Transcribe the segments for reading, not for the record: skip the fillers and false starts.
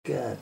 God.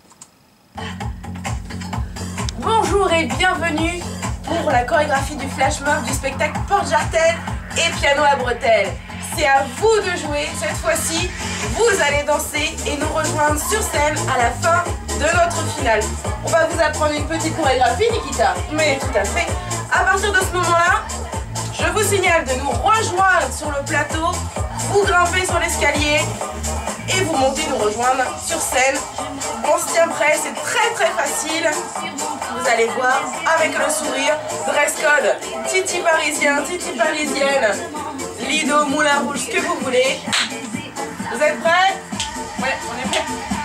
Bonjour et bienvenue pour la chorégraphie du flash mob du spectacle Porte-Jartel et piano à bretelles. C'est à vous de jouer cette fois-ci. Vous allez danser et nous rejoindre sur scène à la fin de notre finale. On va vous apprendre une petite chorégraphie, Nikita. Mais tout à fait. À partir de ce moment-là, je vous signale de nous rejoindre sur le plateau. Vous grimpez sur l'escalier et vous montez nous rejoindre sur scène. On se tient prêt, c'est très facile. Vous allez voir avec le sourire. Dress code, titi parisien, titi parisienne, Lido, Moulin Rouge, ce que vous voulez. Vous êtes prêts? Ouais, on est prêts.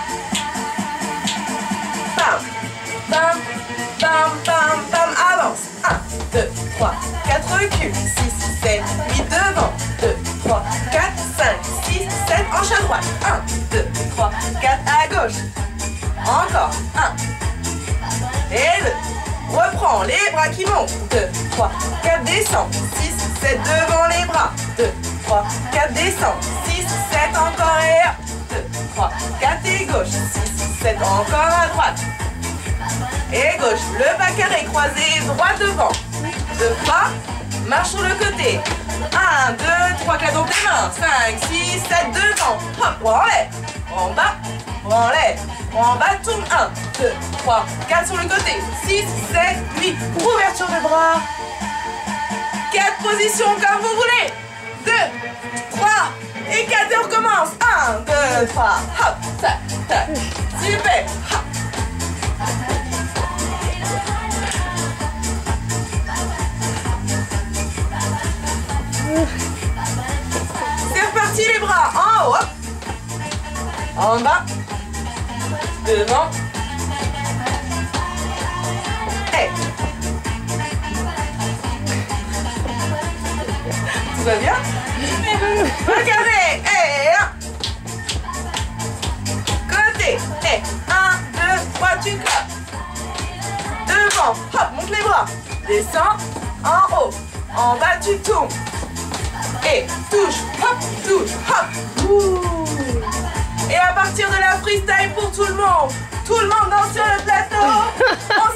Bam, bam, bam, bam, bam, avance. 1, 2, 3, 4 recul. 6, 7, 8 devant. 2, 3, 4, 5, 6, 7, hanche à droite. 1, 2, 3, 4 à gauche. Encore. 1 et 2. Reprends les bras qui montent. 2, 3, 4 descend. 6, 7 devant les bras. 2, 3, 4 descend. 6, 7 encore et 1. 2, 3, 4 et gauche. 6, 7 encore à droite. Et gauche. Le bas carré croisé, droit devant. 2 pas. Marche sur le côté. 1, 2, 3, 4 dans tes mains. 5, 6, 7 devant. Hop, en l'air. En bas. En l'air. En bas, tourne. 1, 2, 3, 4 sur le côté. 6, 7, 8. Ouverture de bras. 4 positions comme vous voulez. 2, 3 et 4 et on recommence. 1, 2, 3. Hop, tac, tac. Super. Hop. C'est reparti les bras. En haut. Hop. En bas. Devant. Hey. Tout va bien? Regardez. Hey. Côté. Hey. 1, 2, 3, tu claques. Devant. Hop, monte les bras. Descends. En haut. En bas, tu tournes. Et touche. Hop, touche. Hop. Ouh. Et à partir de la freestyle pour tout le monde danse sur le plateau.